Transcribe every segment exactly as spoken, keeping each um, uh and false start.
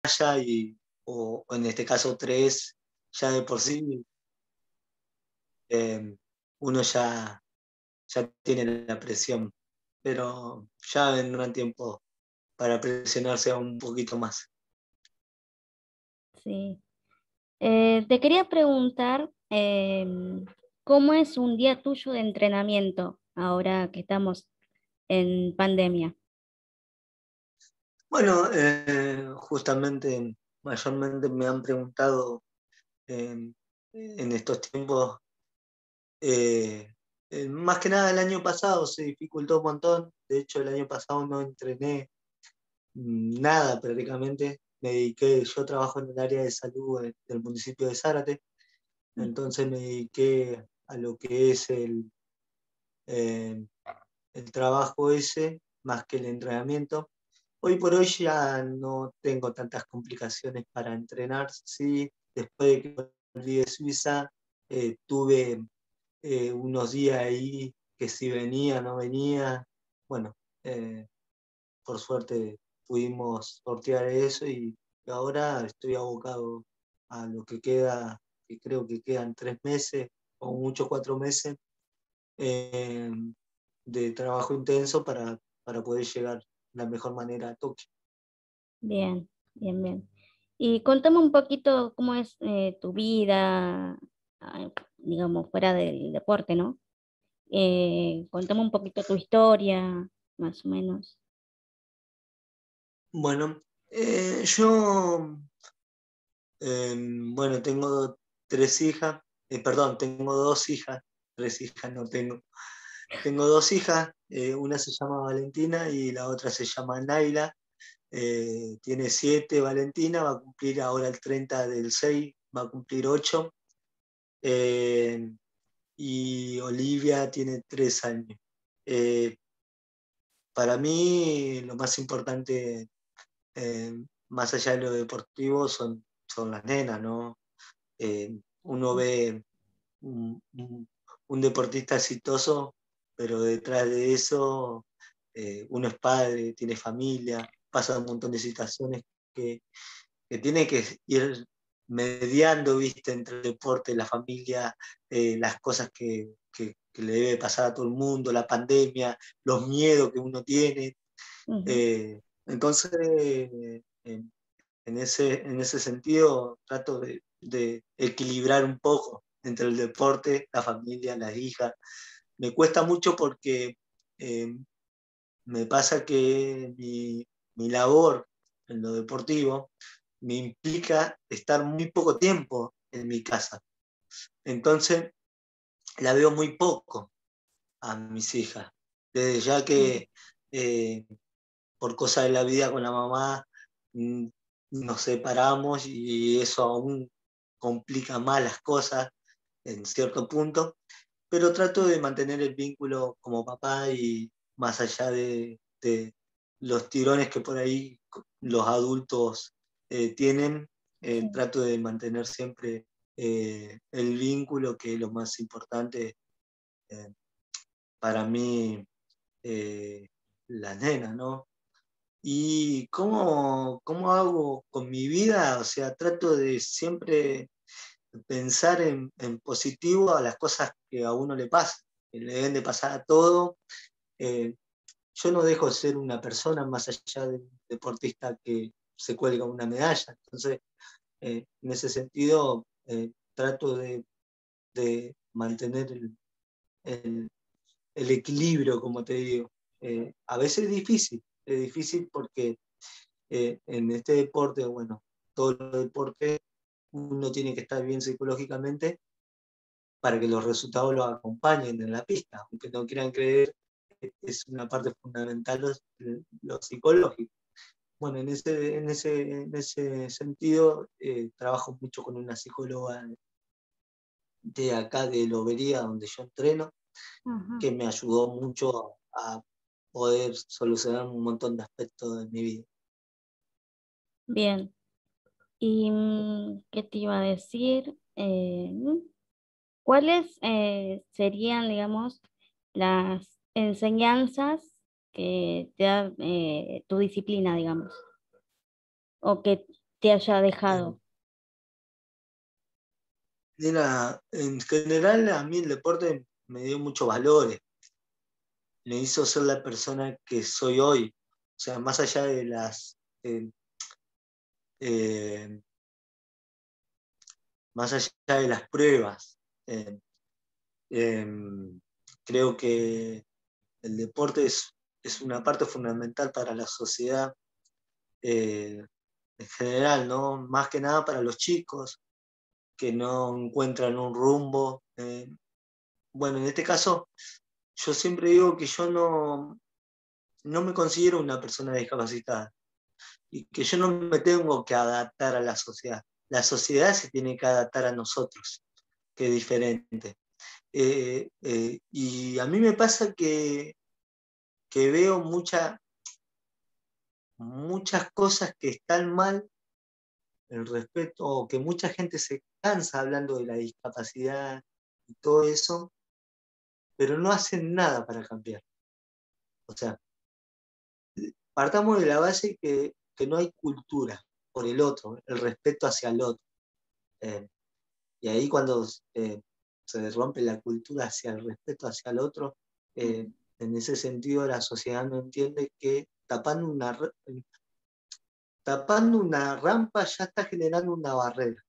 y, o, o en este caso tres, ya de por sí eh, uno ya, ya tiene la presión, pero ya vendrá tiempo para presionarse aún un poquito más. Sí. Eh, te quería preguntar, em, ¿cómo es un día tuyo de entrenamiento ahora que estamos en pandemia? Bueno, eh, justamente, mayormente me han preguntado eh, en estos tiempos, eh, eh, más que nada el año pasado se dificultó un montón, de hecho el año pasado no entrené nada prácticamente, me dediqué, yo trabajo en el área de salud eh, del municipio de Zárate, entonces me dediqué a lo que es el, eh, el trabajo ese, más que el entrenamiento. Hoy por hoy ya no tengo tantas complicaciones para entrenar. Sí, después de que volví de Suiza, eh, tuve eh, unos días ahí que si venía, no venía. Bueno, eh, por suerte pudimos sortear eso y ahora estoy abocado a lo que queda, que creo que quedan tres meses o mucho cuatro meses eh, de trabajo intenso para, para poder llegar de la mejor manera a Tokio. Bien, bien, bien. Y contame un poquito cómo es eh, tu vida, ah, digamos, fuera del deporte, ¿no? Eh, contame un poquito tu historia, más o menos. Bueno, eh, yo, eh, bueno, tengo tres hijas, eh, perdón, tengo dos hijas, tres hijas no tengo. Tengo dos hijas, eh, una se llama Valentina y la otra se llama Naila. Eh, tiene siete Valentina, va a cumplir ahora el treinta del seis, va a cumplir ocho. Eh, y Olivia tiene tres años. Eh, para mí lo más importante, eh, más allá de lo deportivo, son, son las nenas, ¿no? Eh, uno ve un, un- un deportista exitoso, pero detrás de eso eh, uno es padre, tiene familia, pasa un montón de situaciones que, que tiene que ir mediando, viste, entre el deporte, la familia, eh, las cosas que, que- que le debe pasar a todo el mundo, la pandemia, los miedos que uno tiene. Ujú. Eh, entonces, eh, en, en ese, en ese sentido, trato de, de equilibrar un poco entre el deporte, la familia, las hijas. Me cuesta mucho porque eh, me pasa que mi, mi labor en lo deportivo me implica estar muy poco tiempo en mi casa. Entonces, la veo muy poco a mis hijas. Desde ya Mm. que eh, por cosas de la vida con la mamá mm, nos separamos y eso aún complica más las cosas en cierto punto, pero trato de mantener el vínculo como papá y más allá de, de los tirones que por ahí los adultos eh, tienen, eh, Sí, trato de mantener siempre eh, el vínculo, que es lo más importante eh, para mí, eh, las nenas, ¿no? ¿Y cómo, cómo hago con mi vida? O sea, trato de siempre pensar en, en positivo a las cosas que a uno le pasan, que le deben de pasar a todo. Eh, yo no dejo de ser una persona más allá de un deportista que se cuelga una medalla. Entonces, eh, en ese sentido, eh, trato de, de mantener el, el- el equilibrio, como te digo. Eh, a veces es difícil, es difícil porque eh, en este deporte, bueno, todo el deporte, uno tiene que estar bien psicológicamente para que los resultados los acompañen en la pista, aunque no quieran creer, es una parte fundamental lo, lo psicológico. Bueno, en ese, en ese, en ese sentido, eh, trabajo mucho con una psicóloga de acá de Lobería, donde yo entreno, ajá, que me ayudó mucho a poder solucionar un montón de aspectos de mi vida. bien. ¿Y mm, qué te iba a decir? Eh, mm, ¿cuáles eh, serían, digamos, las enseñanzas que te da eh, tu disciplina, digamos? O que te haya Eh, dejado? Mira, en general a mí el deporte me dio muchos valores, me hizo ser la persona que soy hoy. O sea, más allá de las, eh, eh, más allá de las pruebas, eh, eh, creo que el deporte es, es una parte fundamental para la sociedad eh, en general, ¿no? Más que nada para los chicos que no encuentran un rumbo. Eh, bueno, en este caso, yo siempre digo que yo no, no me considero una persona discapacitada y que yo no me tengo que adaptar a la sociedad. La sociedad se tiene que adaptar a nosotros, que es diferente. Eh, eh, y a mí me pasa que, que veo mucha, muchas cosas que están mal, el respeto, o que mucha gente se cansa hablando de la discapacidad y todo eso, pero no hacen nada para cambiar. O sea, partamos de la base que, que no hay cultura por el otro, el respeto hacia el otro. Eh, y ahí cuando eh, se rompe la cultura hacia el respeto hacia el otro, eh, en ese sentido la sociedad no entiende que tapando una, tapando una rampa ya está generando una barrera.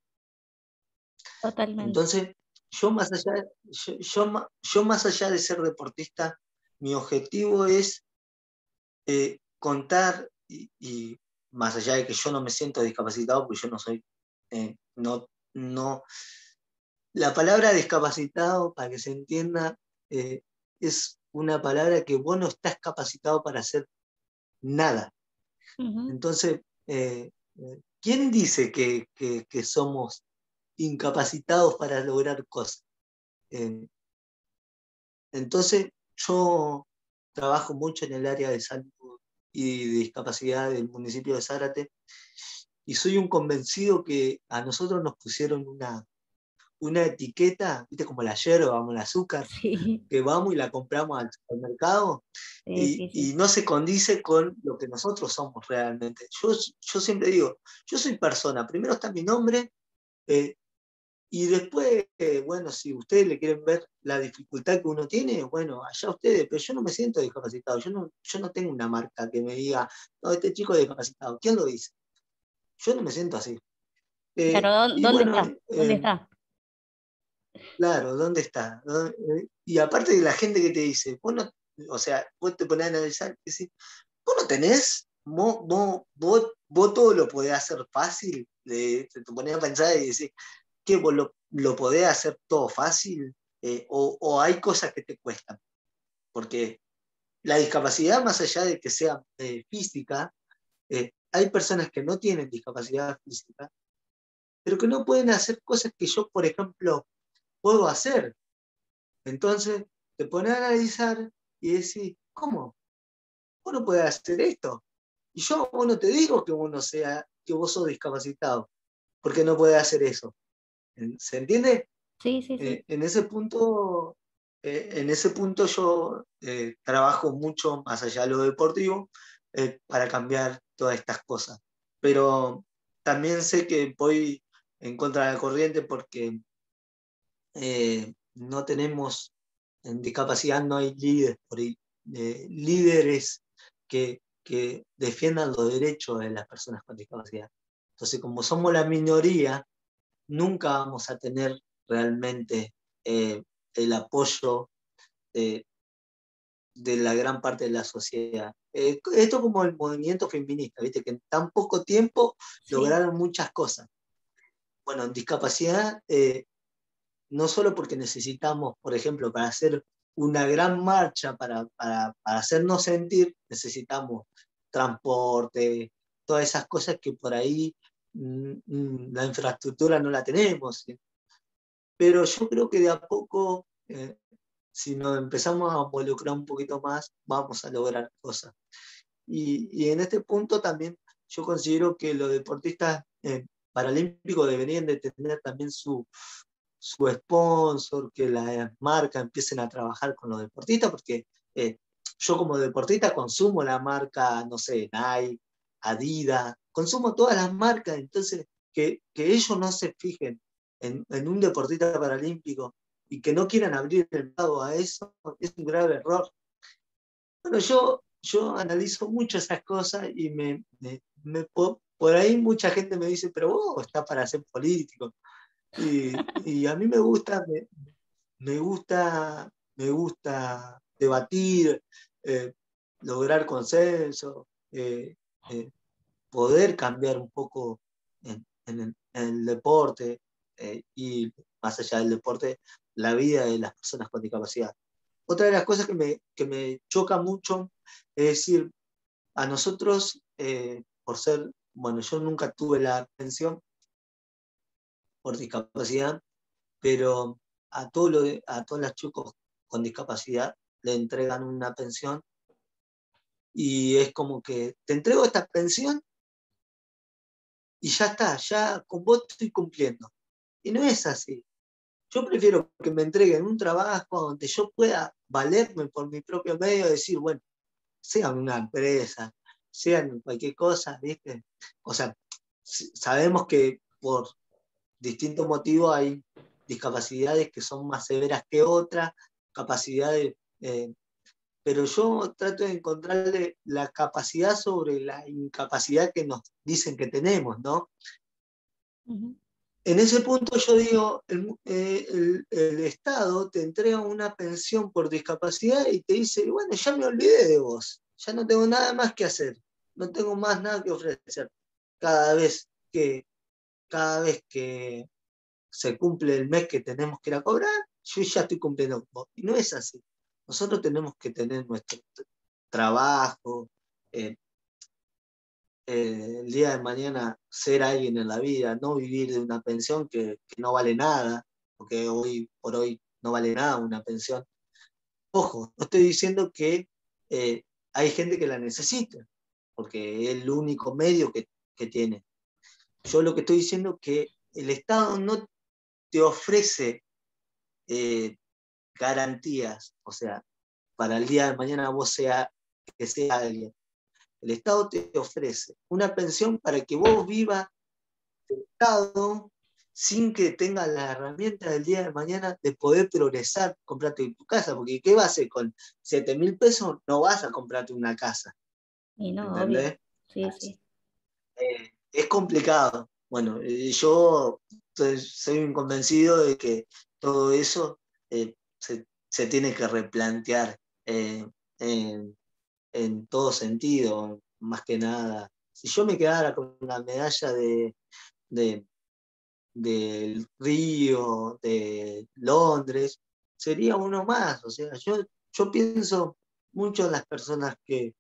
Totalmente. Entonces, yo más allá, yo, yo, yo más allá de ser deportista, mi objetivo es eh, contar, y, y, más allá de que yo no me siento discapacitado, porque yo no soy, eh, no, no, la palabra discapacitado, para que se entienda, eh, es una palabra que vos no estás capacitado para hacer nada. Ujú. Entonces, eh, ¿quién dice que, que, que somos incapacitados para lograr cosas? Eh, entonces, yo trabajo mucho en el área de salud y de discapacidad del municipio de Zárate y soy un convencido que a nosotros nos pusieron una, una etiqueta, ¿viste? Como la yerba, como el azúcar, Sí, que vamos y la compramos al supermercado sí, y, sí, y sí. no se condice con lo que nosotros somos realmente. Yo, yo siempre digo, yo soy persona, primero está mi nombre, eh, y después, eh, bueno, si ustedes le quieren ver la dificultad que uno tiene, bueno, allá ustedes, pero yo no me siento discapacitado, yo no, yo no tengo una marca que me diga, no, este chico es discapacitado. ¿Quién lo dice? Yo no me siento así. Claro, Eh, ¿dó- y ¿dónde bueno, está? ¿Dónde eh, está? claro, ¿dónde está? ¿Dónde- eh, Y aparte de la gente que te dice, vos no, o sea, vos te ponés a analizar y decís, vos no tenés, vos, vos, vos, vos todo lo podés hacer fácil, de, te ponés a pensar y decís, ¿qué vos lo, lo podés hacer todo fácil? Eh, o, o hay cosas que te cuestan, porque la discapacidad, más allá de que sea eh, física, eh, hay personas que no tienen discapacidad física, pero que no pueden hacer cosas que yo, por ejemplo, puedo hacer. Entonces, te pones a analizar y decís, ¿cómo? Vos no podés hacer esto. Y yo vos no te digo que vos no sea, que vos sos discapacitado, porque no podés hacer eso. ¿Se entiende? Sí, sí, Eh, sí. en ese punto, eh, en ese punto yo eh, trabajo mucho más allá de lo deportivo eh, para cambiar todas estas cosas. Pero también sé que voy en contra de la corriente porque eh, no tenemos, en discapacidad no hay líderes, por ahí, eh, líderes que, que defiendan los derechos de las personas con discapacidad. Entonces, como somos la minoría, nunca vamos a tener realmente eh, el apoyo de, de, la gran parte de la sociedad. Eh, esto como el movimiento feminista, ¿viste? Que en tan poco tiempo Sí, lograron muchas cosas. Bueno, en discapacidad, eh, no solo porque necesitamos, por ejemplo, para hacer una gran marcha, para, para, para hacernos sentir, necesitamos transporte, todas esas cosas que por ahí mm, mm, la infraestructura no la tenemos, ¿sí? Pero yo creo que de a poco, eh, si nos empezamos a involucrar un poquito más, vamos a lograr cosas. Y, y en este punto también yo considero que los deportistas eh, paralímpicos deberían de tener también su, su sponsor, que las marcas empiecen a trabajar con los deportistas, porque eh, yo como deportista consumo la marca, no sé, Nike, Adidas, consumo todas las marcas, entonces que, que ellos no se fijen en, en un deportista paralímpico y que no quieran abrir el mercado a eso, es un grave error. Bueno, yo, yo analizo mucho esas cosas y me, me, me, por ahí mucha gente me dice, pero vos estás para ser político. Y, y a mí me gusta, me, me gusta, me gusta debatir, eh, lograr consenso, eh, eh, poder cambiar un poco en, en, el, en el, deporte eh, y más allá del deporte, la vida de las personas con discapacidad. Otra de las cosas que me, que me choca mucho es decir, a nosotros, eh, por ser, bueno, yo nunca tuve la pensión por discapacidad, pero a, todo lo de, a todos los chicos con discapacidad le entregan una pensión y es como que te entrego esta pensión y ya está, ya con vos estoy cumpliendo. Y no es así. Yo prefiero que me entreguen un trabajo donde yo pueda valerme por mi propio medio y decir, bueno, sea una empresa, sea cualquier cosa, ¿viste? O sea, sabemos que por distintos motivos hay discapacidades que son más severas que otras, capacidades, eh, pero yo trato de encontrarle la capacidad sobre la incapacidad que nos dicen que tenemos, ¿no? Uh-huh. En ese punto yo digo, el, el, el Estado te entrega una pensión por discapacidad y te dice, bueno, ya me olvidé de vos, ya no tengo nada más que hacer, no tengo más nada que ofrecer. Cada vez que, cada vez que se cumple el mes que tenemos que ir a cobrar, yo ya estoy cumpliendo. Y no es así. Nosotros tenemos que tener nuestro trabajo, eh, eh, el día de mañana ser alguien en la vida, no vivir de una pensión que, que no vale nada, porque hoy por hoy no vale nada una pensión. Ojo, no estoy diciendo que eh, hay gente que la necesita, porque es el único medio que, que tiene. Yo lo que estoy diciendo es que el Estado no te ofrece eh, garantías, o sea, para el día de mañana vos sea, que sea alguien. El Estado te ofrece una pensión para que vos vivas el Estado sin que tengas la herramienta del día de mañana de poder progresar, comprarte tu casa, porque ¿qué vas a hacer con siete mil pesos? No vas a comprarte una casa. Y no, ¿entendés? Obvio. Sí, sí. Eh, es complicado. Bueno, eh, yo soy un convencido de que todo eso eh, se, se, tiene que replantear eh, en, en todo sentido, más que nada. Si yo me quedara con una medalla de, de del Río, de Londres, sería uno más. O sea, yo, yo pienso mucho en las personas que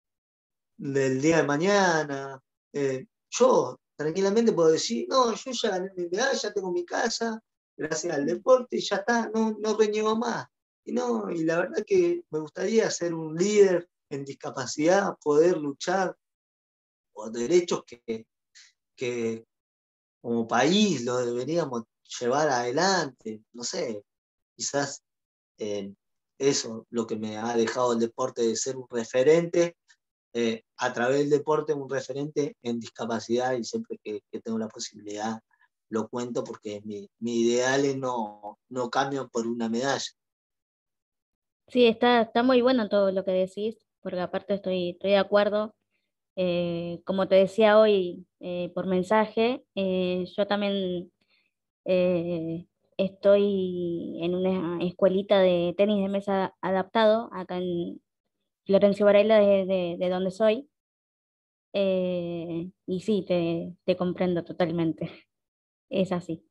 del día de mañana. Eh, yo tranquilamente puedo decir, no, yo ya gané mi medalla, ya tengo mi casa, gracias al deporte, y ya está, no, no reniego más. Y no, y la verdad que me gustaría ser un líder en discapacidad, poder luchar por derechos que, que como país lo deberíamos llevar adelante, no sé, quizás eh, eso lo que me ha dejado el deporte de ser un referente, eh, a través del deporte un referente en discapacidad y siempre que, que tengo la posibilidad lo cuento porque mi, mi ideales no, no cambian por una medalla. Sí, está, está muy bueno todo lo que decís, porque aparte estoy, estoy de acuerdo. Eh, como te decía hoy eh, por mensaje, eh, yo también eh, estoy en una escuelita de tenis de mesa adaptado acá en Florencio Varela, de, de, de donde soy. Eh, y sí, te, te comprendo totalmente. Es así.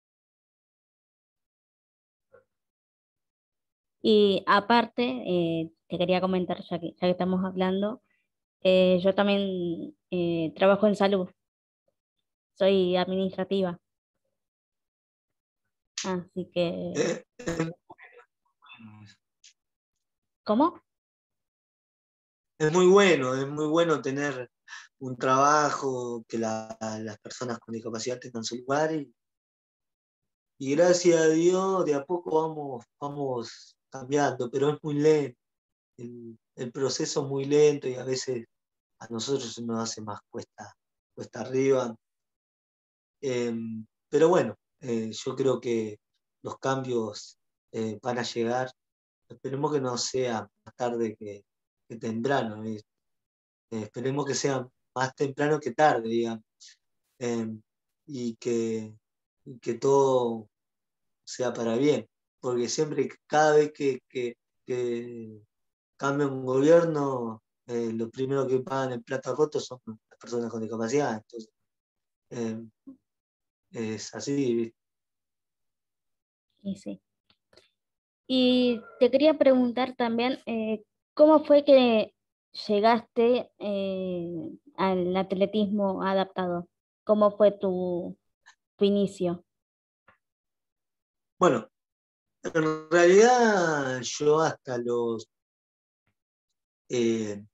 Y aparte, eh, te quería comentar, ya que, ya que estamos hablando, eh, yo también eh, trabajo en salud, soy administrativa, así que... Eh, eh, ¿Cómo? es muy bueno, es muy bueno tener un trabajo, que la, las personas con discapacidad tengan su lugar y, y gracias a Dios de a poco vamos, vamos cambiando, pero es muy lento, el, el proceso es muy lento y a veces a nosotros se nos hace más cuesta, cuesta arriba. Eh, pero bueno, eh, yo creo que los cambios eh, van a llegar. Esperemos que no sea más tarde que, que temprano. eh. Eh, esperemos que sea más temprano que tarde, digamos. Eh, y que, y que todo sea para bien. Porque siempre, cada vez que, que, que cambia un gobierno, eh, lo primero que pagan el plato roto son las personas con discapacidad. Entonces, eh, es así, ¿viste? Y sí. Y te quería preguntar también, eh, ¿cómo fue que llegaste eh, al atletismo adaptado? ¿Cómo fue tu, tu inicio? Bueno, en realidad yo hasta los eh,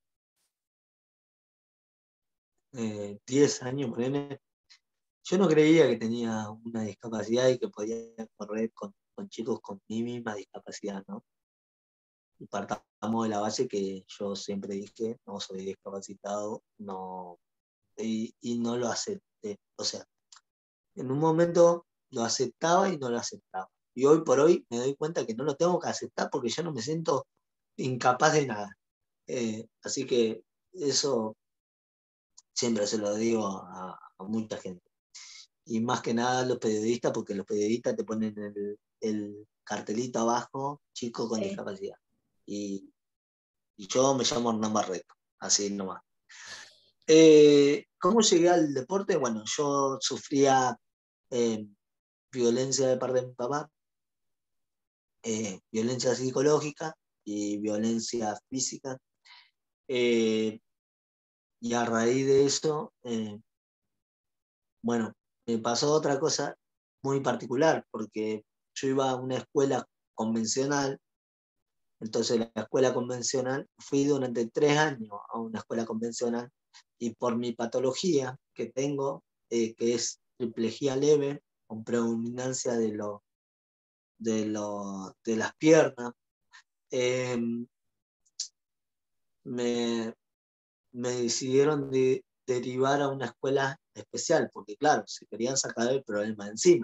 eh, diez años, ponele, yo no creía que tenía una discapacidad y que podía correr con, con chicos con mi misma discapacidad, ¿no? Y partamos de la base que yo siempre dije, no soy discapacitado, no, y, y no lo acepté. O sea, en un momento lo aceptaba y no lo aceptaba. Y hoy por hoy me doy cuenta que no lo tengo que aceptar porque ya no me siento incapaz de nada. Eh, así que eso siempre se lo digo a, a mucha gente. Y más que nada a los periodistas, porque los periodistas te ponen el, el cartelito abajo, chico con Sí. discapacidad. Y, y yo me llamo Hernán Barreto, así nomás. Eh, ¿Cómo llegué al deporte? Bueno, yo sufría eh, violencia de parte de mi papá, eh, violencia psicológica y violencia física. Eh, y a raíz de eso, eh, bueno, me pasó otra cosa muy particular, porque yo iba a una escuela convencional. Entonces, la escuela convencional, fui durante tres años a una escuela convencional y por mi patología que tengo, eh, que es triplejía leve, con predominancia de, lo, de, lo, de las piernas, eh, me, me decidieron de, derivar a una escuela especial, porque claro, se querían sacar el problema de encima.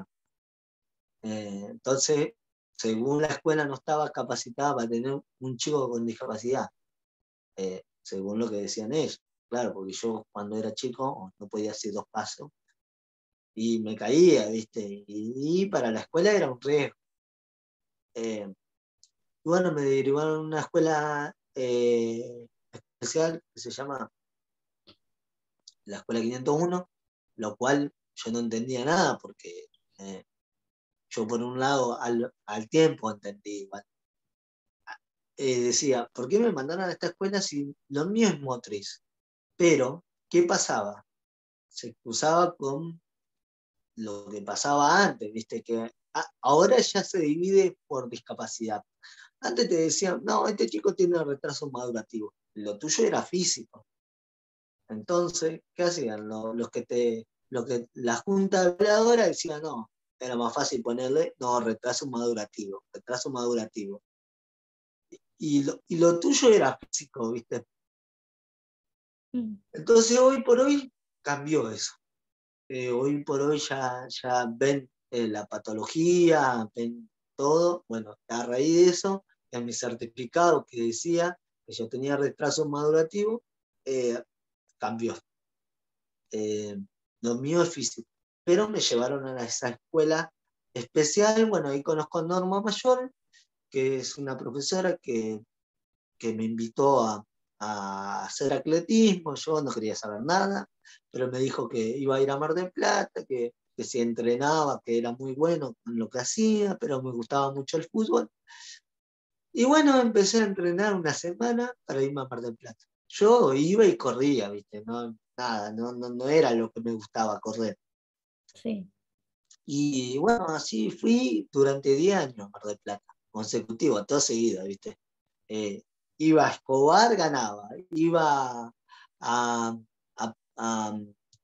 Eh, entonces, según la escuela, no estaba capacitada para tener un chico con discapacidad. Eh, según lo que decían ellos. Claro, porque yo cuando era chico no podía hacer dos pasos y me caía, ¿viste? Y, y para la escuela era un riesgo. Eh, y bueno, me derivaron a una escuela eh, especial que se llama la Escuela quinientos uno, lo cual yo no entendía nada porque eh, yo por un lado al, al tiempo entendí, ¿vale? Eh, decía, ¿por qué me mandaron a esta escuela si lo mío es motriz? Pero, ¿qué pasaba? Se cruzaba con lo que pasaba antes, viste, que a, ahora ya se divide por discapacidad. Antes te decían, no, este chico tiene retraso madurativo. Lo tuyo era físico. Entonces, ¿qué hacían? Los, los que te, lo que la junta evaluadora decía, no, era más fácil ponerle, no, retraso madurativo, retraso madurativo. Y lo, y lo tuyo era físico, ¿viste? Mm. Entonces, hoy por hoy cambió eso. Eh, hoy por hoy ya, ya ven eh, la patología, ven todo. Bueno, a raíz de eso, en mi certificado que decía que yo tenía retraso madurativo, eh, cambió. Eh, lo mío es físico. Pero me llevaron a esa escuela especial. Bueno, ahí conozco a Norma Mayor, que es una profesora que, que me invitó a, a hacer atletismo. Yo no quería saber nada, pero me dijo que iba a ir a Mar del Plata, que, que se entrenaba, que era muy bueno en lo que hacía, pero me gustaba mucho el fútbol. Y bueno, empecé a entrenar una semana para irme a Mar del Plata. Yo iba y corría, ¿viste? No, nada, no, no, no era lo que me gustaba correr. Sí. Y bueno, así fui durante diez años a Mar del Plata, consecutivo, todo seguido, ¿viste? Eh, Iba a Escobar, ganaba. Iba a, a, a,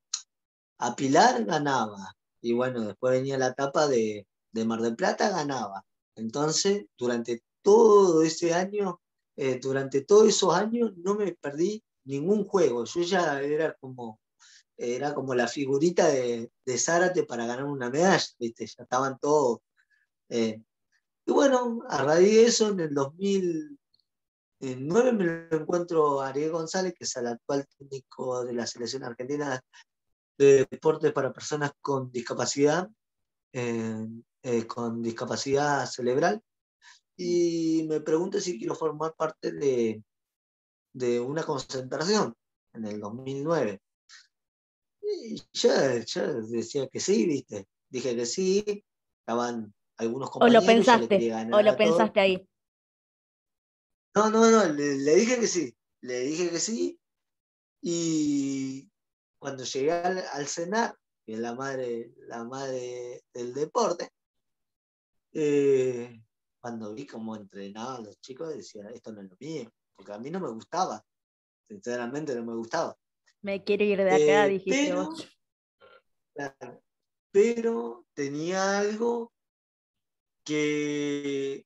a Pilar, ganaba. Y bueno, después venía la etapa de, de Mar del Plata, ganaba. Entonces, durante todo ese año, eh, durante todos esos años, no me perdí ningún juego. Yo ya era como, era como la figurita de, de Zárate para ganar una medalla, ¿viste? Ya estaban todos. Eh. Y bueno, a raíz de eso, en el dos mil nueve me lo encuentro a Ariel González, que es el actual técnico de la selección argentina de deportes para personas con discapacidad, eh, eh, con discapacidad cerebral, y me pregunta si quiero formar parte de, de una concentración en el dos mil nueve. Y ya, ya decía que sí, ¿viste? Dije que sí, estaban algunos ¿O lo compañeros, ya le pensaste? quería ¿O ganar lo a todos. pensaste ahí? No, no, no, le, le dije que sí, le dije que sí, y cuando llegué al, al cenar, que es la madre, la madre del deporte, eh, cuando vi cómo entrenaban los chicos, decía, esto no es lo mío, porque a mí no me gustaba, sinceramente no me gustaba. Me quiero ir de acá, Eh, dijiste pero, vos. claro, pero tenía algo que,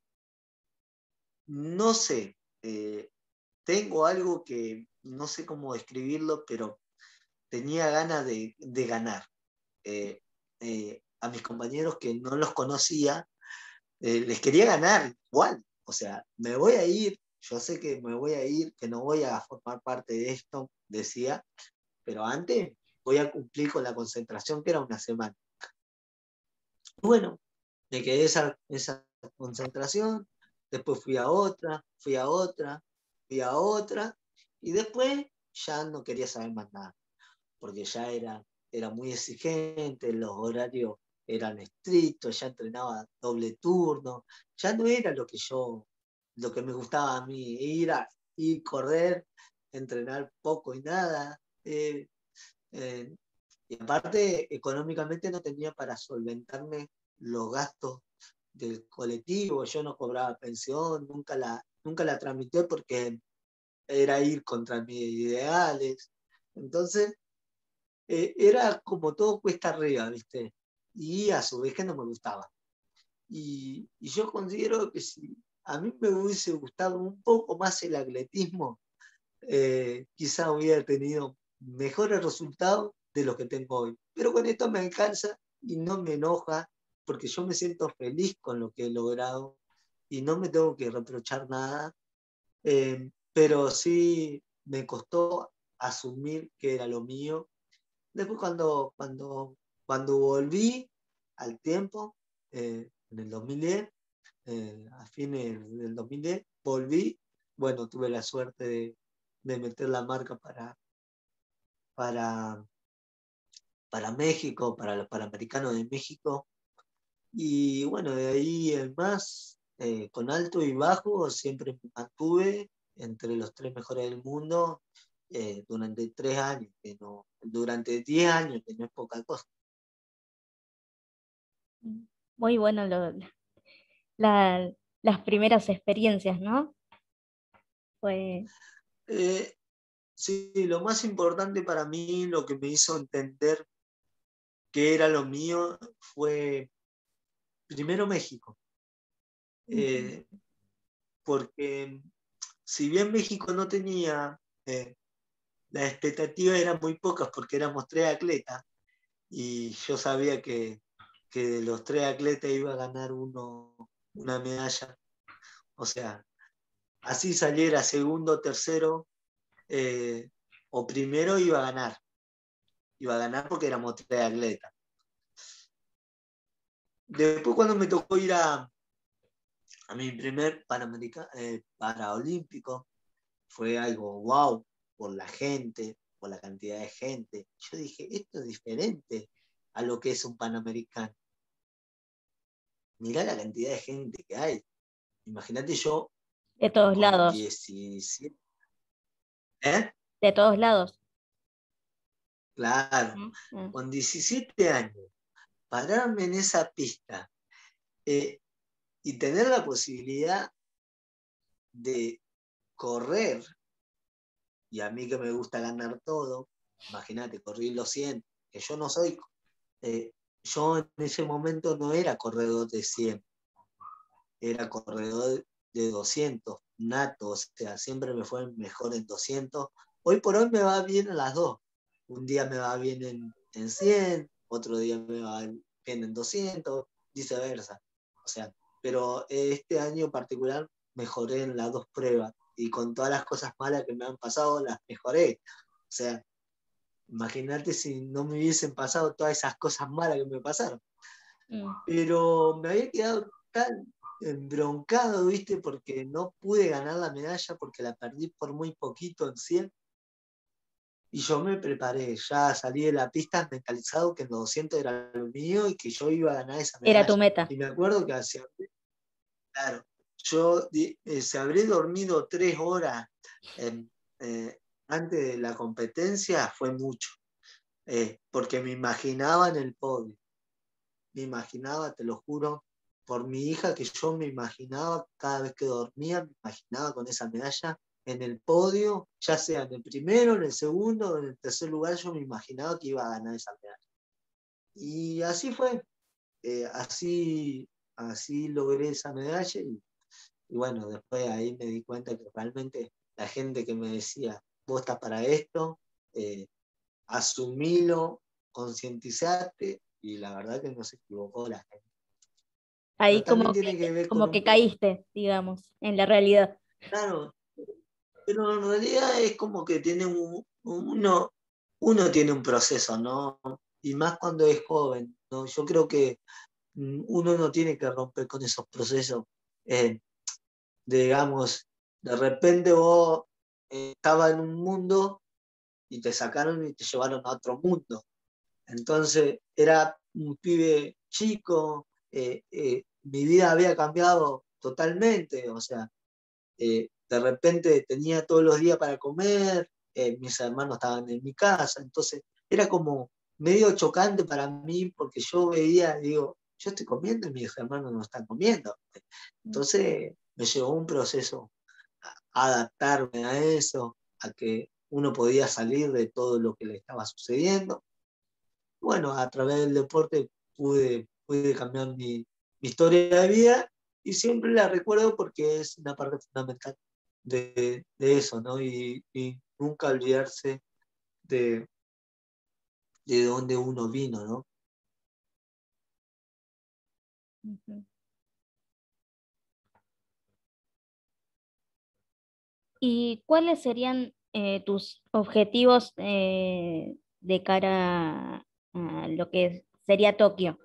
no sé, eh, tengo algo que no sé cómo describirlo, pero tenía ganas de, de ganar. Eh, eh, a mis compañeros que no los conocía, eh, les quería ganar igual. O sea, me voy a ir, yo sé que me voy a ir, que no voy a formar parte de esto, decía, pero antes voy a cumplir con la concentración que era una semana. Bueno, me quedé esa, esa concentración, después fui a otra, fui a otra, fui a otra, y después ya no quería saber más nada, porque ya era, era muy exigente, los horarios eran estrictos, ya entrenaba doble turno, ya no era lo que yo, lo que me gustaba a mí, ir a ir, correr, entrenar poco y nada. Eh, eh, y aparte, económicamente no tenía para solventarme los gastos del colectivo, yo no cobraba pensión, nunca la, nunca la tramité porque era ir contra mis ideales. Entonces, eh, era como todo cuesta arriba, ¿viste? Y a su vez que no me gustaba. Y, y yo considero que si a mí me hubiese gustado un poco más el atletismo, eh, quizá hubiera tenido mejores resultados de los que tengo hoy. Pero con esto me alcanza y no me enoja, porque yo me siento feliz con lo que he logrado y no me tengo que reprochar nada, eh, pero sí me costó asumir que era lo mío. Después cuando, cuando, cuando volví al tiempo, eh, en el dos mil diez, eh, a fines del dos mil diez, volví, bueno, tuve la suerte de, de meter la marca para, para, para México, para los Panamericanos de México, y bueno, de ahí en más, eh, con alto y bajo, siempre me mantuve entre los tres mejores del mundo, eh, durante tres años, que no, durante diez años, que no es poca cosa. Muy bueno lo- la- las primeras experiencias, ¿no? Pues, Eh, sí, lo más importante para mí, lo que me hizo entender que era lo mío, fue primero México. ujú, Eh, porque si bien México no tenía, eh, las expectativas eran muy pocas porque éramos tres atletas, y yo sabía que, que de los tres atletas iba a ganar uno una medalla. O sea, así saliera segundo, tercero, eh, o primero, iba a ganar. Iba a ganar porque éramos tres atletas. Después cuando me tocó ir a, a mi primer Panamerica, eh, Paraolímpico, fue algo wow, por la gente, por la cantidad de gente. Yo dije, esto es diferente a lo que es un Panamericano. Mirá la cantidad de gente que hay. Imagínate yo de todos con lados, diecisiete, ¿eh? de todos lados. Claro, ¿No? Ah, con diecisiete años, pararme en esa pista, eh, y tener la posibilidad de correr, y a mí que me gusta ganar todo, imagínate, corrí los cien, que yo no soy, eh, yo en ese momento no era corredor de cien, era corredor de doscientos, nato, o sea, siempre me fue mejor en doscientos hoy por hoy me va bien en las dos. Un día me va bien en, en cien, otro día me va bien en doscientos, viceversa. O sea, pero este año en particular mejoré en las dos pruebas y con todas las cosas malas que me han pasado las mejoré. O sea, imagínate si no me hubiesen pasado todas esas cosas malas que me pasaron. Mm. Pero me había quedado tan embroncado, ¿viste? Porque no pude ganar la medalla porque la perdí por muy poquito en cien. Y yo me preparé, ya salí de la pista mentalizado que en los doscientos era lo mío y que yo iba a ganar esa Era tu medalla. meta. Y me acuerdo que hacia, claro, yo eh, se habré dormido tres horas eh, eh, antes de la competencia, fue mucho, eh, porque me imaginaba en el podio, me imaginaba, te lo juro, por mi hija, que yo me imaginaba cada vez que dormía, me imaginaba con esa medalla en el podio, ya sea en el primero, en el segundo o en el tercer lugar, yo me imaginaba que iba a ganar esa medalla. Y así fue, eh, así, así logré esa medalla y, y bueno, después ahí me di cuenta que realmente la gente que me decía, vos estás para esto, eh, asumilo, concientizate, y la verdad que no se equivocó la gente. Pero Ahí también como que, tiene que ver con como un que poco, caíste, digamos, en la realidad. claro, pero en realidad es como que tiene un, uno, uno tiene un proceso, ¿no? Y más cuando es joven, ¿no? Yo creo que mm, uno no tiene que romper con esos procesos. Eh, digamos, de repente vos eh, estabas en un mundo y te sacaron y te llevaron a otro mundo. Entonces era un pibe chico, eh, eh, mi vida había cambiado totalmente, o sea, eh, de repente tenía todos los días para comer, eh, mis hermanos estaban en mi casa, entonces era como medio chocante para mí porque yo veía, digo, yo estoy comiendo y mis hermanos no están comiendo. Entonces me llevó un proceso a adaptarme a eso, a que uno podía salir de todo lo que le estaba sucediendo. Bueno, a través del deporte pude, pude cambiar mi, mi historia de vida y siempre la recuerdo porque es una parte fundamental de, de eso, ¿no? Y, y nunca olvidarse de, de dónde uno vino, ¿no? Ujú. ¿Y cuáles serían eh, tus objetivos eh, de cara a lo que sería Tokio?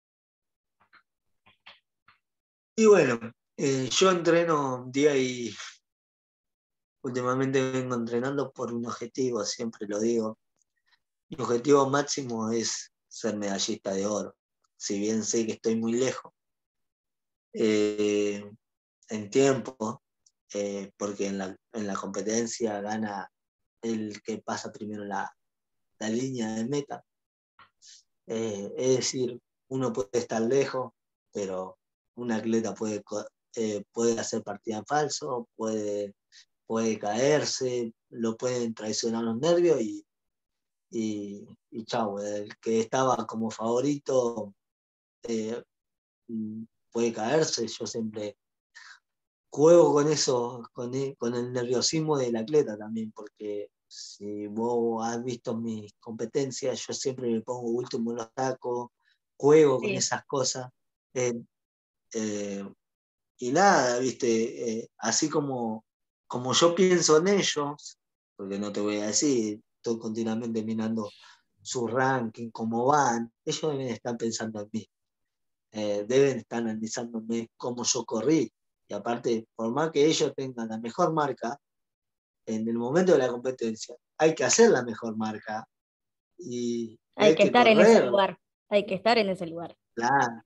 Y bueno, eh, yo entreno día y últimamente vengo entrenando por un objetivo, siempre lo digo. Mi objetivo máximo es ser medallista de oro, si bien sé que estoy muy lejos. Eh, en tiempo, eh, porque en la, en la competencia gana el que pasa primero la, la línea de meta. Eh, es decir, uno puede estar lejos, pero un atleta puede, eh, puede hacer partida en falso, puede, puede caerse, lo pueden traicionar los nervios y, y, y chau, el que estaba como favorito eh, puede caerse. Yo siempre juego con eso, con el, con el nerviosismo del atleta también, porque si vos has visto mis competencias, yo siempre me pongo último en los tacos, juego con Sí. esas cosas. eh, eh, y nada, viste, eh, así como, como yo pienso en ellos, porque no te voy a decir, estoy continuamente mirando su ranking, cómo van, ellos deben estar pensando en mí, eh, deben estar analizándome cómo yo corrí. Y aparte, por más que ellos tengan la mejor marca, en el momento de la competencia hay que hacer la mejor marca y, y Hay hay que que estar en ese correr. lugar, hay que estar en ese lugar. Claro.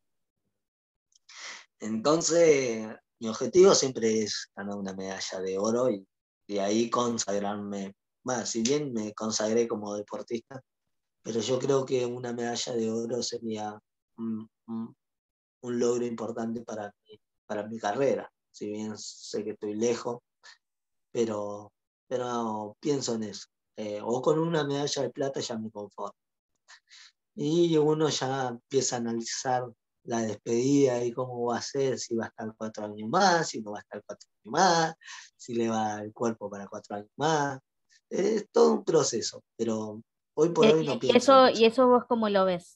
Entonces, mi objetivo siempre es ganar una medalla de oro y de ahí consagrarme. Bueno, si bien me consagré como deportista, pero yo creo que una medalla de oro sería un, un- un logro importante para mi, para mi carrera. Si bien sé que estoy lejos, pero, pero pienso en eso. Eh, o con una medalla de plata ya me conformo. Y uno ya empieza a analizar la despedida y cómo va a ser, si va a estar cuatro años más, si no va a estar cuatro años más, si le va el cuerpo para cuatro años más. es todo un proceso, pero hoy por Y, hoy no y- y pienso en eso, eso. y eso vos cómo lo ves.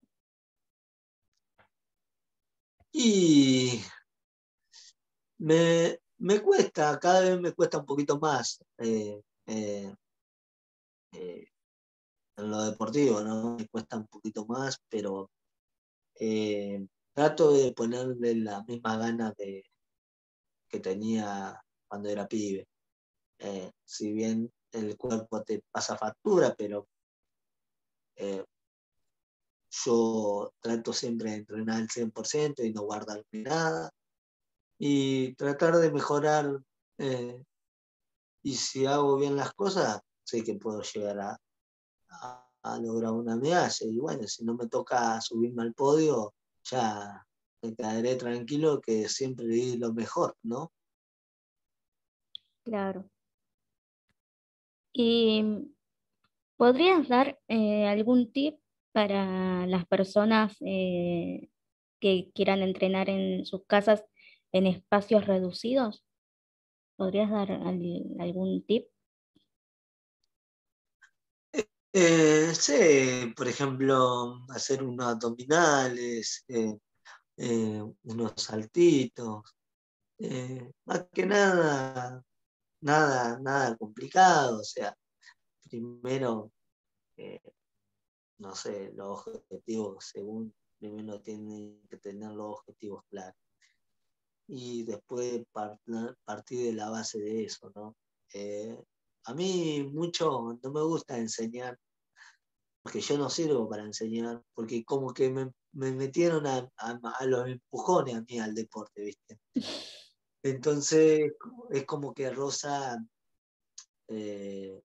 Y me, me cuesta, cada vez me cuesta un poquito más eh, eh, eh, en lo deportivo, ¿no? Me cuesta un poquito más, pero eh, trato de ponerle la misma gana de, que tenía cuando era pibe. Eh, si bien el cuerpo te pasa factura, pero eh, yo trato siempre de entrenar al cien por ciento y no guardar ni nada. Y tratar de mejorar, eh, y si hago bien las cosas, sé que puedo llegar a, a- a lograr una medalla. Y bueno, si no me toca subirme al podio, ya me quedaré tranquilo que siempre di lo mejor, ¿no? Claro. ¿Y podrías dar eh, algún tip para las personas eh, que quieran entrenar en sus casas en espacios reducidos? ¿Podrías dar al- algún tip? Eh, sé, por ejemplo, hacer unos abdominales, eh, eh, unos saltitos, eh, más que nada, nada, nada complicado, o sea, primero, eh, no sé, los objetivos, según primero tienen que tener los objetivos claros y después par- partir de la base de eso, ¿no? Eh, a mí mucho no me gusta enseñar, porque yo no sirvo para enseñar, porque como que me, me metieron a, a- a los empujones a mí al deporte, ¿viste? Entonces es como que roza eh,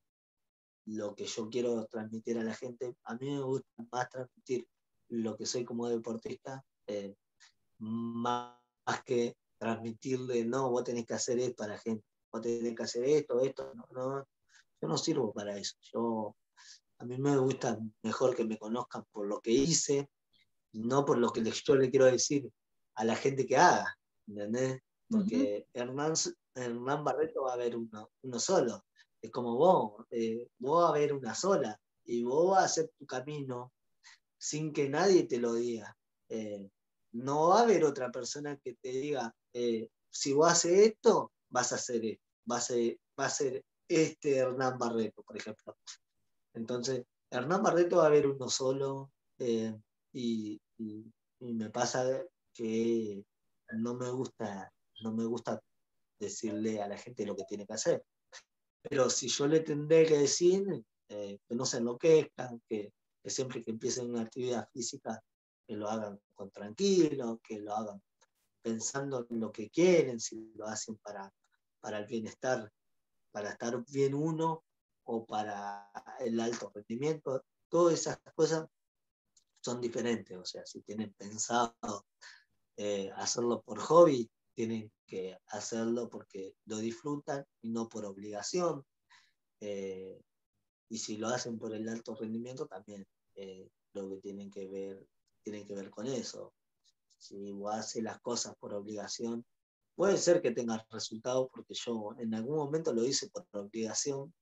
lo que yo quiero transmitir a la gente. A mí me gusta más transmitir lo que soy como deportista, eh, más, más que transmitirle, no, vos tenés que hacer esto a la gente, vos tenés que hacer esto, esto, no, no, yo no sirvo para eso. Yo, a mí me gusta mejor que me conozcan por lo que hice, no por lo que yo le quiero decir a la gente que haga, ¿entendés? Ujú. Porque Hernán, Hernán Barreto va a haber uno, uno solo. Es como vos, eh, vos va a haber una sola y vos vas a hacer tu camino sin que nadie te lo diga. Eh, no va a haber otra persona que te diga, eh, si vos haces esto, vas a hacer esto, va a ser, va a ser este Hernán Barreto, por ejemplo. Entonces, Hernán Barreto va a haber uno solo, eh, y, y, y me pasa que no me gusta, no me gusta decirle a la gente lo que tiene que hacer. Pero si yo le tendré que decir, eh, que no se enloquezcan, que, que siempre que empiecen una actividad física, que lo hagan con tranquilo, que lo hagan pensando en lo que quieren, si lo hacen para, para el bienestar, para estar bien uno o para el alto rendimiento. Todas esas cosas son diferentes, o sea, si tienen pensado eh, hacerlo por hobby, tienen que hacerlo porque lo disfrutan y no por obligación. Eh, y si lo hacen por el alto rendimiento, también eh, lo que tienen que ver, tienen que ver con eso. Si vos haces las cosas por obligación, puede ser que tengas resultados, porque yo en algún momento lo hice por obligación,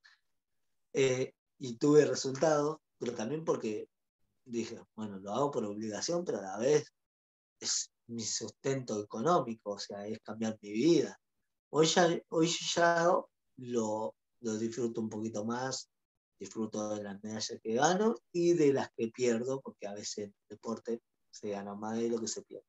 eh, y tuve resultados, pero también porque dije, bueno, lo hago por obligación, pero a la vez es mi sustento económico, o sea, es cambiar mi vida. Hoy ya, hoy ya lo, lo disfruto un poquito más, disfruto de las medallas que gano y de las que pierdo, porque a veces en el deporte se gana más de lo que se pierde.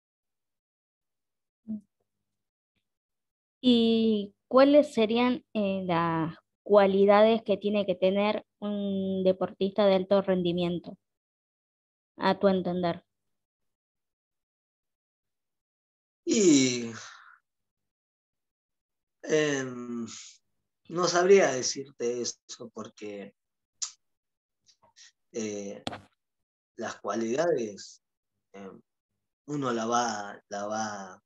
¿Y cuáles serían eh, las cualidades que tiene que tener un deportista de alto rendimiento, a tu entender? Y eh, no sabría decirte eso porque eh, las cualidades eh, uno la va, la va,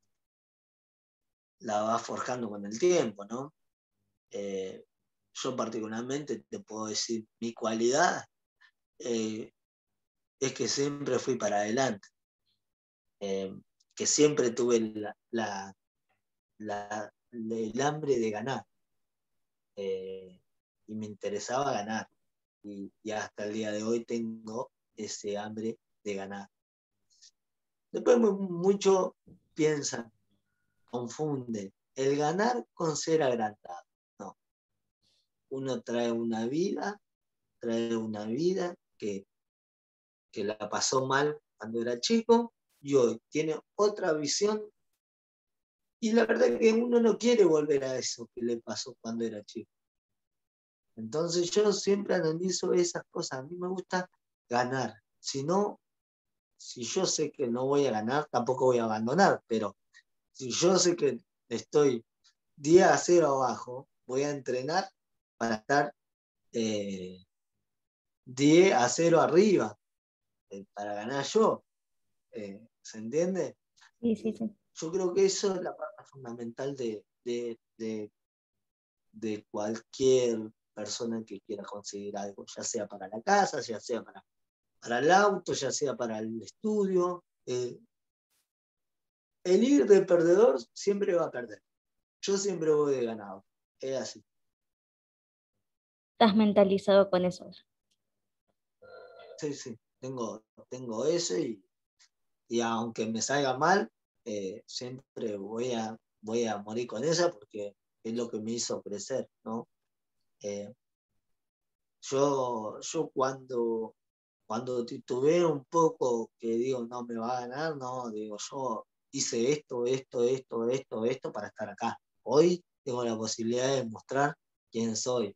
la va forjando con el tiempo, ¿no? Eh, yo particularmente te puedo decir, mi cualidad eh, es que siempre fui para adelante, eh, que siempre tuve la, la, la, el hambre de ganar. eh, y me interesaba ganar. Y, y hasta el día de hoy tengo ese hambre de ganar. Después muchos piensan, confunden el ganar con ser agrandado. No, uno trae una vida, trae una vida que, que la pasó mal cuando era chico y hoy tiene otra visión. Y la verdad es que uno no quiere volver a eso que le pasó cuando era chico. Entonces yo siempre analizo esas cosas. A mí me gusta ganar. Si no, si yo sé que no voy a ganar, tampoco voy a abandonar. Pero si yo sé que estoy diez a cero abajo, voy a entrenar para estar eh, diez a cero arriba, eh, para ganar yo. Eh, ¿Se entiende? Sí, sí, sí. Yo creo que eso es la parte fundamental de, de, de, de cualquier persona que quiera conseguir algo, ya sea para la casa, ya sea para, para el auto, ya sea para el estudio. Eh, el ir de perdedor siempre va a perder. Yo siempre voy de ganado. Es así. Estás mentalizado con eso. Sí, sí. Tengo, tengo eso y, y aunque me salga mal, eh, siempre voy a, voy a morir con esa porque es lo que me hizo crecer, ¿no? Eh, yo, yo cuando, cuando titubeo un poco, que digo, no me va a ganar, no, digo, yo hice esto, esto, esto, esto, esto para estar acá. Hoy tengo la posibilidad de mostrar quién soy.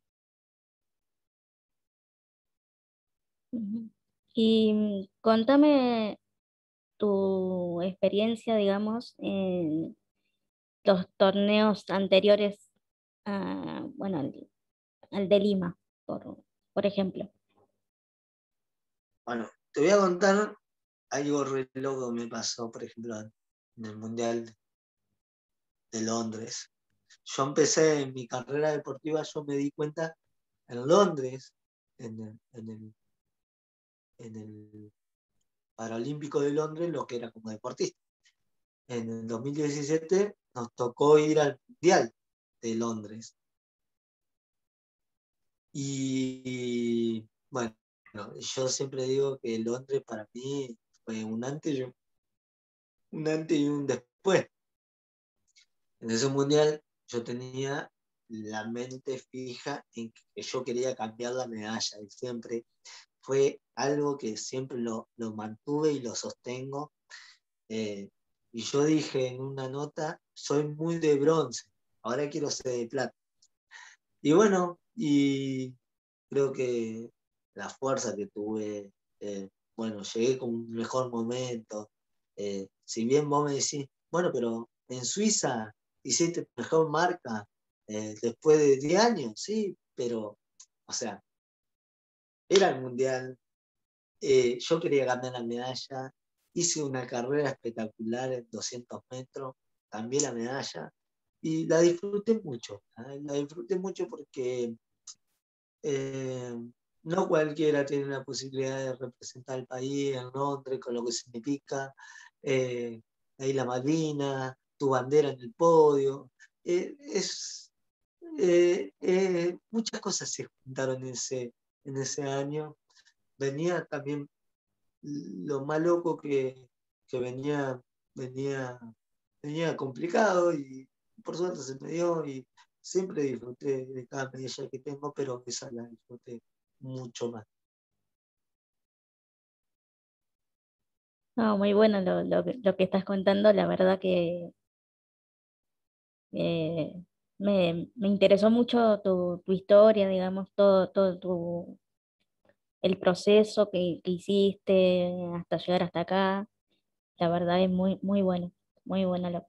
Ujú. Y mm, contame tu experiencia, digamos, en los torneos anteriores a, bueno, al, al de Lima, por, por ejemplo. Bueno, te voy a contar algo re loco que me pasó, por ejemplo, en el Mundial de Londres. Yo empecé en mi carrera deportiva, yo me di cuenta en Londres, en el, en el, en el Paralímpico de Londres, lo que era como deportista. En el dos mil diecisiete nos tocó ir al Mundial de Londres. Y bueno, yo siempre digo que Londres para mí fue un antes y un, un antes y un después. En ese mundial yo tenía la mente fija en que yo quería cambiar la medalla y siempre fue algo que siempre lo, lo mantuve y lo sostengo. Eh, y yo dije en una nota, soy muy de bronce, ahora quiero ser de plata. Y bueno, y creo que la fuerza que tuve, eh, bueno, llegué con un mejor momento. Eh, si bien vos me decís, bueno, pero en Suiza hiciste mejor marca eh, después de diez años, sí, pero, o sea, era el mundial, eh, yo quería ganar la medalla, hice una carrera espectacular en doscientos metros, también la medalla, y la disfruté mucho, ¿eh? La disfruté mucho porque eh, no cualquiera tiene la posibilidad de representar al país en Londres con lo que significa eh, ahí la Malvina, tu bandera en el podio. Eh, es, eh, eh, muchas cosas se juntaron en ese, en ese año. Venía también lo más loco que, que venía, venía, venía complicado y por suerte se me dio y siempre disfruté de cada medalla que tengo, pero esa la disfruté mucho más. No, muy bueno lo, lo, que lo que estás contando, la verdad que eh, me, me interesó mucho tu, tu historia, digamos, todo, todo tu, el proceso que, que hiciste hasta llegar hasta acá. La verdad es muy, muy bueno, muy bueno. Lo,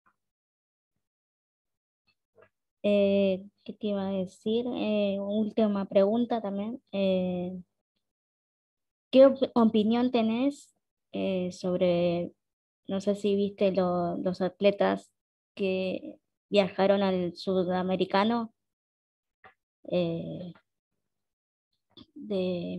eh, ¿qué te iba a decir? Eh, última pregunta también. Eh, ¿qué op- opinión tenés eh, sobre, no sé si viste lo- los atletas que viajaron al sudamericano eh, de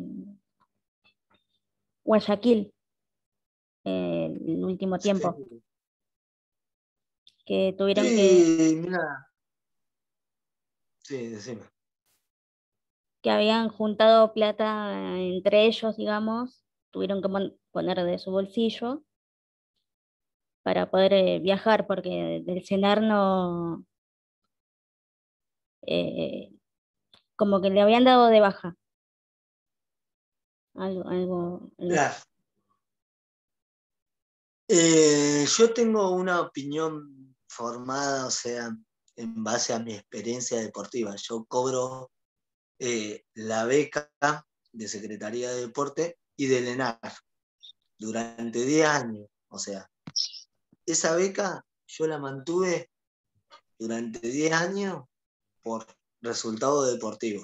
Guayaquil eh, el último tiempo, Sí, que tuvieron que, sí, mira, Sí, decime. Que habían juntado plata entre ellos, digamos, tuvieron que pon- poner de su bolsillo para poder eh, viajar, porque del cenar no, eh, como que le habían dado de baja, algo, algo, algo así. Mirá, eh, yo tengo una opinión formada, o sea, en base a mi experiencia deportiva. Yo cobro eh, la beca de Secretaría de Deporte y del ENAR durante diez años. O sea, esa beca yo la mantuve durante diez años por resultado deportivo.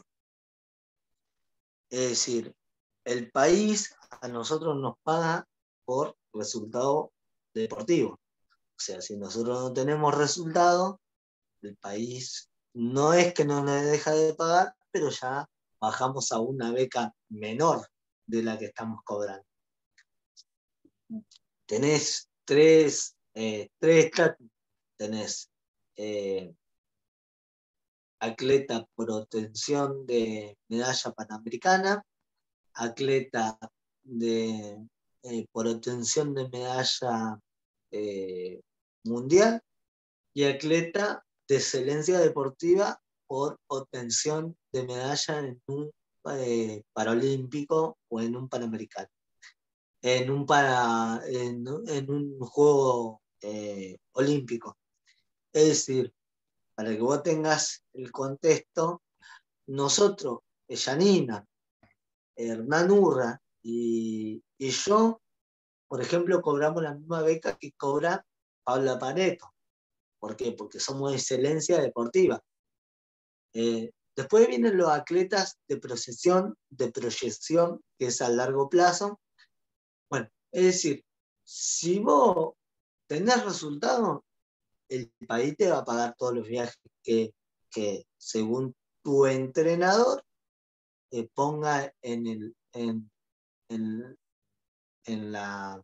Es decir, el país a nosotros nos paga por resultado deportivo. O sea, si nosotros no tenemos resultado, el país no es que no nos deja de pagar, pero ya bajamos a una beca menor de la que estamos cobrando. Tenés tres, eh, tres estatus. Tenés eh, atleta por obtención de medalla panamericana, atleta de, eh, por obtención de medalla eh, mundial y atleta de excelencia deportiva por obtención de medalla en un eh, paralímpico o en un panamericano, en un, para, en, en un juego eh, olímpico. Es decir, para que vos tengas el contexto, nosotros, Yanina, Hernán Urra y, y yo, por ejemplo, cobramos la misma beca que cobra Paula Pareto. ¿Por qué? Porque somos excelencia deportiva. Eh, después vienen los atletas de procesión, de proyección, que es a largo plazo. Bueno, es decir, si vos tenés resultados, el país te va a pagar todos los viajes que, que según tu entrenador eh, ponga en, el, en, en, en, la,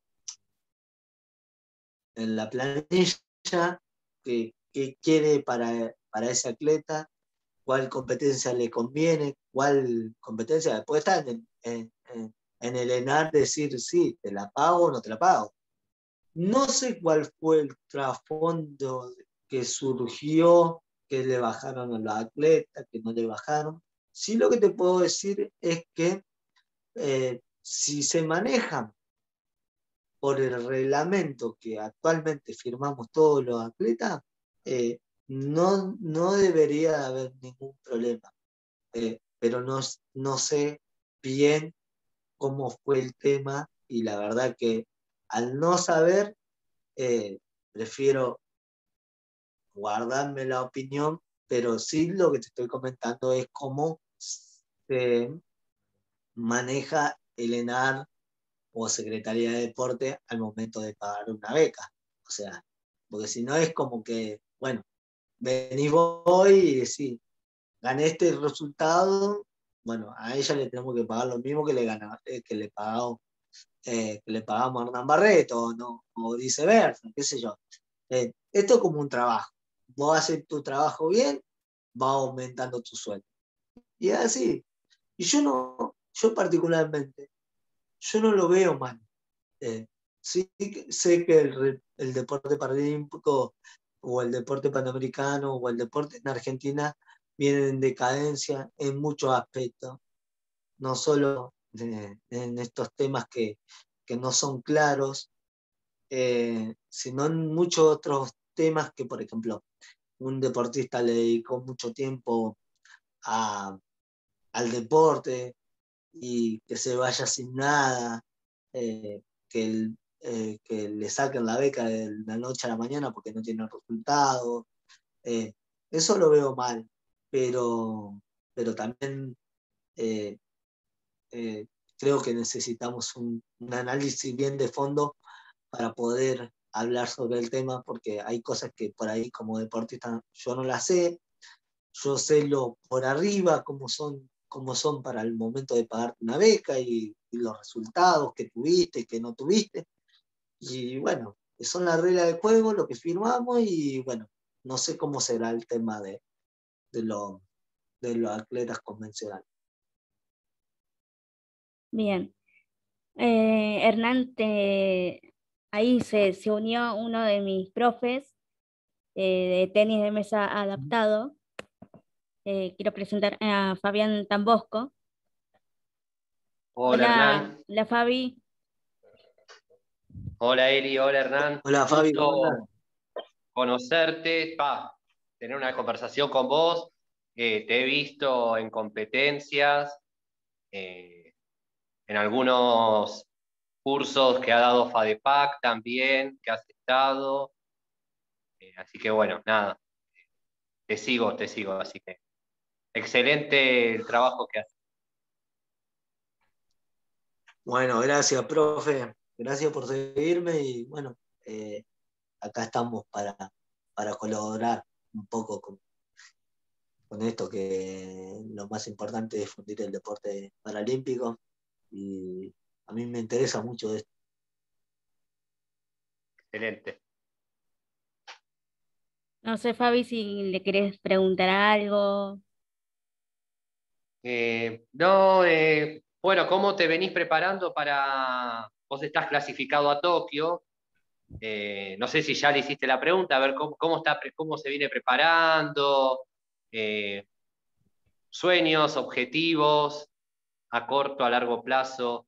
en la planilla que, que quiere para, para ese atleta, cuál competencia le conviene, cuál competencia. Después está en, en, en, en el ENAR decir, sí, te la pago o no te la pago. No sé cuál fue el trasfondo que surgió, que le bajaron a los atletas, que no le bajaron. Sí, lo que te puedo decir es que eh, si se manejan por el reglamento que actualmente firmamos todos los atletas, eh, no, no debería haber ningún problema. Eh, pero no, no sé bien cómo fue el tema y la verdad que al no saber, eh, prefiero guardarme la opinión, pero sí lo que te estoy comentando es cómo se maneja el ENAR o Secretaría de Deporte al momento de pagar una beca. O sea, porque si no es como que, bueno, venís vos y decís, gané este resultado, bueno, a ella le tenemos que pagar lo mismo que le, gana, eh, que le, pagamos, eh, que le pagamos a Hernán Barreto, ¿no? O viceversa, qué sé yo. Eh, esto es como un trabajo. Vos haces tu trabajo bien, va aumentando tu sueldo. Y es así. Y yo no, yo particularmente, yo no lo veo mal. Eh, sí sé que el, el deporte paralímpico o el deporte panamericano o el deporte en Argentina vienen en decadencia en muchos aspectos, no solo de, en estos temas que, que no son claros, eh, sino en muchos otros temas que, por ejemplo, un deportista le dedicó mucho tiempo a, al deporte y que se vaya sin nada, eh, que, el, eh, que le saquen la beca de la noche a la mañana porque no tiene resultado. Eh, eso lo veo mal, pero, pero también eh, eh, creo que necesitamos un, un análisis bien de fondo para poder hablar sobre el tema, porque hay cosas que por ahí como deportista yo no las sé, yo sé lo por arriba, cómo son, cómo son para el momento de pagar una beca y, y los resultados que tuviste, que no tuviste, y bueno, son las reglas del juego, lo que firmamos, y bueno, no sé cómo será el tema de, de, lo, de los atletas convencionales. Bien. Eh, Hernán, te- ahí se, se unió uno de mis profes eh, de tenis de mesa adaptado. Eh, quiero presentar a Fabián Tambosco. Hola Hola, Hernán, hola Fabi. hola Eli, hola Hernán, Hola Fabi, ¿cómo andás? gusto conocerte, pa, tener una conversación con vos. Eh, te he visto en competencias, eh, en algunos cursos que ha dado FADEPAC también, que has estado, eh, así que bueno, nada, te sigo, te sigo, así que excelente el trabajo que haces. Bueno, gracias, profe. Gracias por seguirme y bueno, eh, acá estamos para, para colaborar un poco con, con esto, que lo más importante es difundir el deporte paralímpico y a mí me interesa mucho esto. Excelente. No sé, Fabi, si le querés preguntar algo. Eh, no, eh, bueno, ¿cómo te venís preparando para... Vos estás clasificado a Tokio, eh, no sé si ya le hiciste la pregunta, a ver cómo, cómo, está, cómo se viene preparando, eh, sueños, objetivos, a corto, a largo plazo.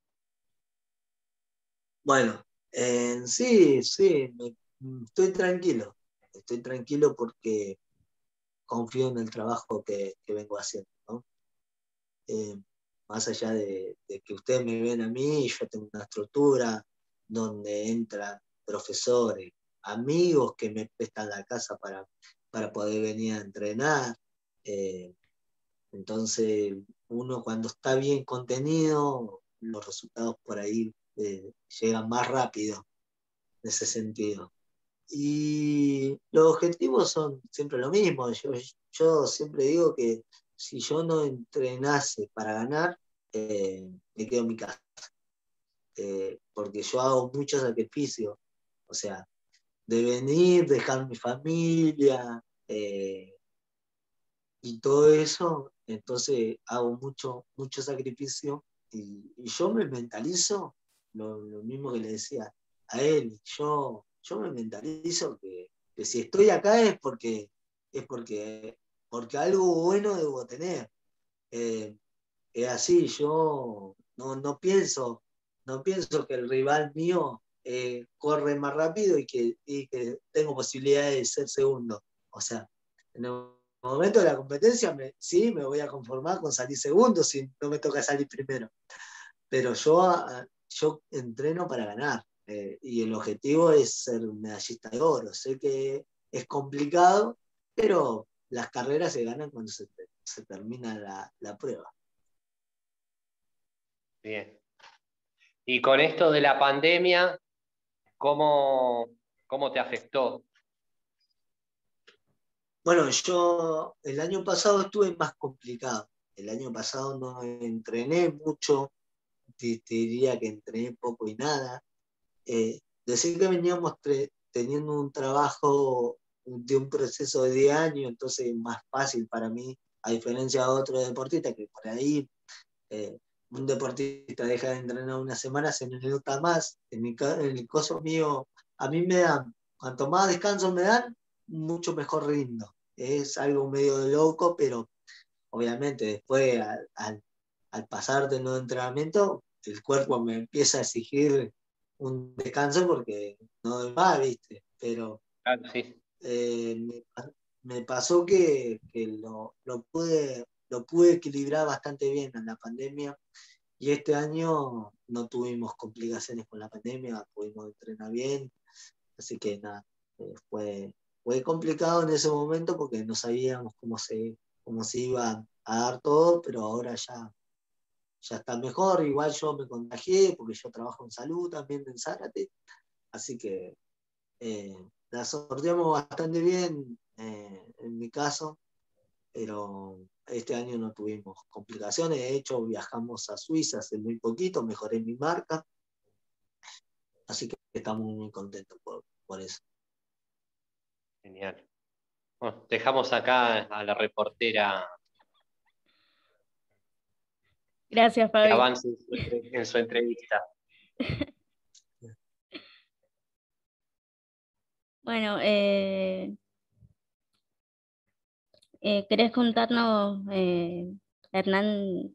Bueno, eh, sí, sí, me- estoy tranquilo. Estoy tranquilo porque confío en el trabajo que, que vengo haciendo, ¿no? Eh, Más allá de, de que ustedes me ven a mí, yo tengo una estructura donde entran profesores, amigos que me prestan la casa para, para poder venir a entrenar. Eh, entonces, uno cuando está bien contenido, los resultados por ahí eh, llegan más rápido en ese sentido. Y los objetivos son siempre lo mismo. Yo, yo siempre digo que si yo no entrenase para ganar, eh, me quedo en mi casa. Eh, porque yo hago mucho sacrificio. O sea, de venir, dejar mi familia eh, y todo eso, entonces hago mucho, mucho sacrificio y, y yo me mentalizo lo, lo mismo que le decía a él. Yo, yo me mentalizo que, que si estoy acá es porque, es porque, porque algo bueno debo tener. Eh, es así, yo no, no pienso, no pienso que el rival mío eh, corre más rápido y que, y que tengo posibilidades de ser segundo. O sea, en el momento de la competencia me, sí me voy a conformar con salir segundo si no me toca salir primero. Pero yo, ah, yo entreno para ganar eh, y el objetivo es ser medallista de oro. Sé que es complicado, pero las carreras se ganan cuando se, se termina la, la prueba. Bien. Y con esto de la pandemia, ¿cómo, cómo te afectó? Bueno, yo el año pasado estuve más complicado. El año pasado no entrené mucho, te, te diría que entrené poco y nada. Eh, Decir que veníamos tre- teniendo un trabajo de un proceso de diez años, entonces es más fácil para mí, a diferencia de otros deportistas, que por ahí eh, un deportista deja de entrenar una semana, se nota más. En, mi, en el caso mío, a mí me dan, cuanto más descanso me dan, mucho mejor rindo. Es algo medio de loco, pero obviamente después al, al, al pasar de nuevo entrenamiento, el cuerpo me empieza a exigir un descanso porque no doy más, ¿viste? Pero Claro, sí. eh, me, me, pasó que, que lo, lo, pude, lo pude equilibrar bastante bien en la pandemia y este año no tuvimos complicaciones con la pandemia, pudimos entrenar bien, así que nada, eh, fue, fue complicado en ese momento porque no sabíamos cómo se, cómo se iba a dar todo, pero ahora ya, ya está mejor. Igual yo me contagié porque yo trabajo en salud también en Zárate, así que eh, la sorteamos bastante bien eh, en mi caso, pero este año no tuvimos complicaciones. De hecho, viajamos a Suiza hace muy poquito, mejoré mi marca, así que estamos muy contentos por, por eso. Genial. Bueno, dejamos acá a la reportera Gracias, que Fabi. avance en su, entre- en su entrevista. Bueno, eh, eh, ¿querés contarnos, eh, Hernán,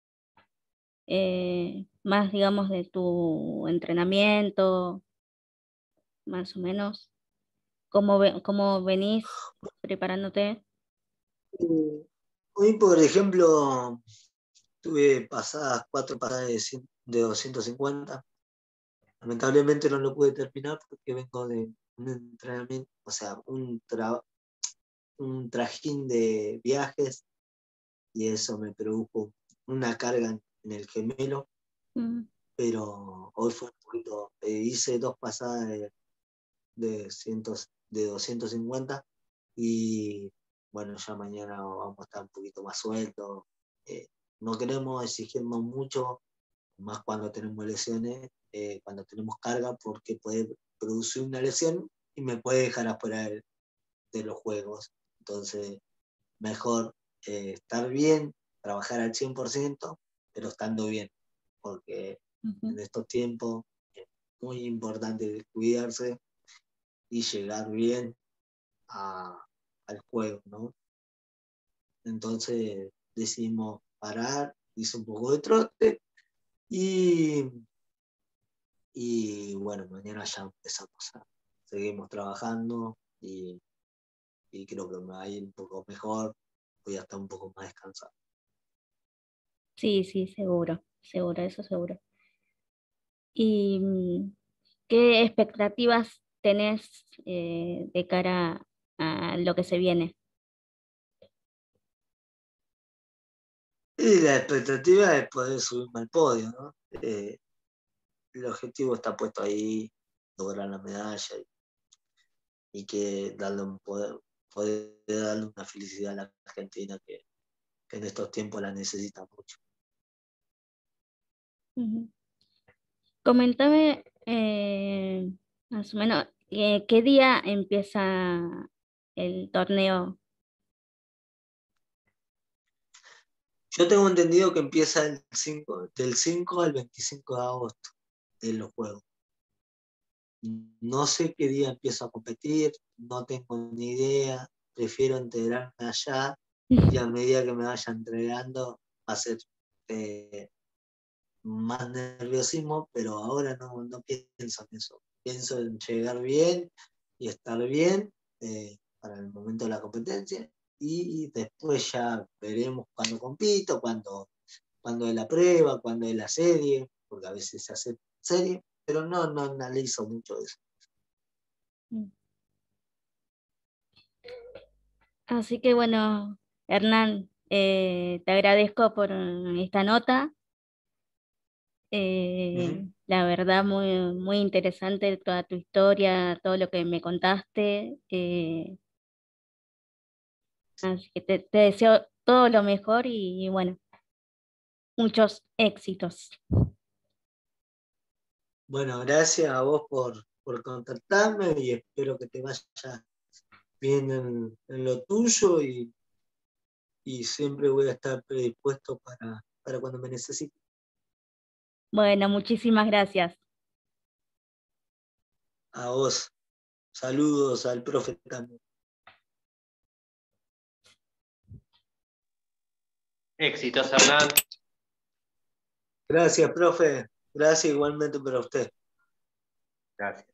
eh, más, digamos, de tu entrenamiento, más o menos? ¿Cómo, ve- cómo venís preparándote? Eh, Hoy, por ejemplo, tuve pasadas, cuatro pasadas de, cien- de doscientos cincuenta. Lamentablemente no lo pude terminar porque vengo de un entrenamiento, o sea, un, tra- un trajín de viajes y eso me produjo una carga en en el gemelo, Mm, pero hoy fue un poquito, eh, hice dos pasadas de, de, cientos, de doscientos cincuenta y bueno, ya mañana vamos a estar un poquito más sueltos. Eh, no queremos exigirnos mucho, más cuando tenemos lesiones, eh, cuando tenemos carga, porque puede producir una lesión y me puede dejar afuera de, de los juegos. Entonces, mejor eh, estar bien, trabajar al cien por ciento, pero estando bien, porque ujú. en estos tiempos es muy importante cuidarse y llegar bien a, al juego, ¿no? Entonces decidimos parar, hice un poco de trote y, y bueno, mañana ya empezamos a, seguimos trabajando y, y creo que me va a ir un poco mejor, voy a estar un poco más descansado. Sí, sí, seguro, seguro, eso seguro. ¿Y mm, qué expectativas tenés, eh, de cara a lo que se viene? Y la expectativa es poder subirme al podio, ¿no? Eh, el objetivo está puesto ahí, lograr la medalla y, y que darle un poder, poder darle una felicidad a la Argentina que, que en estos tiempos la necesita mucho. Ujú. Coméntame, eh, más o menos, eh, ¿qué día empieza el torneo? Yo tengo entendido que empieza el cinco, del cinco al veinticinco de agosto de los Juegos. No sé qué día empiezo a competir, no tengo ni idea, prefiero enterarme allá y a medida que me vaya entregando va a ser eh, más nerviosismo, pero ahora no, no pienso en eso. Pienso en llegar bien y estar bien eh, para el momento de la competencia y después ya veremos cuando compito, cuando, cuando es la prueba, cuando es la serie, porque a veces se hace serie, pero no, no analizo mucho eso. Mm. Así que bueno, Hernán, eh, te agradezco por esta nota. Eh, Ujú. la verdad, muy, muy interesante toda tu historia, todo lo que me contaste. eh, así que te, te deseo todo lo mejor y, bueno, muchos éxitos. Bueno, gracias a vos por, por contactarme y espero que te vaya bien en, en lo tuyo y, y siempre voy a estar predispuesto para, para cuando me necesites. Bueno, muchísimas gracias. A vos, saludos al profe también. Éxitos, Hernán. Gracias, profe. Gracias igualmente para usted. Gracias.